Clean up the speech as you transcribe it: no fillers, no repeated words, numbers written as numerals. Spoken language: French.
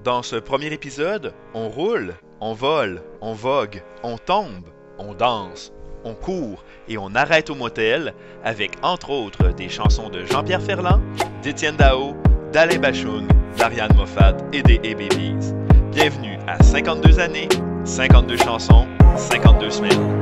Dans ce premier épisode, on roule, on vole, on vogue, on tombe, on danse, on court et on arrête au motel avec entre autres des chansons de Jean-Pierre Ferland, d'Étienne Dao, d'Alain Bachung, d'Ariane Moffat et des A-Babies. Bienvenue à 52 années, 52 chansons, 52 semaines.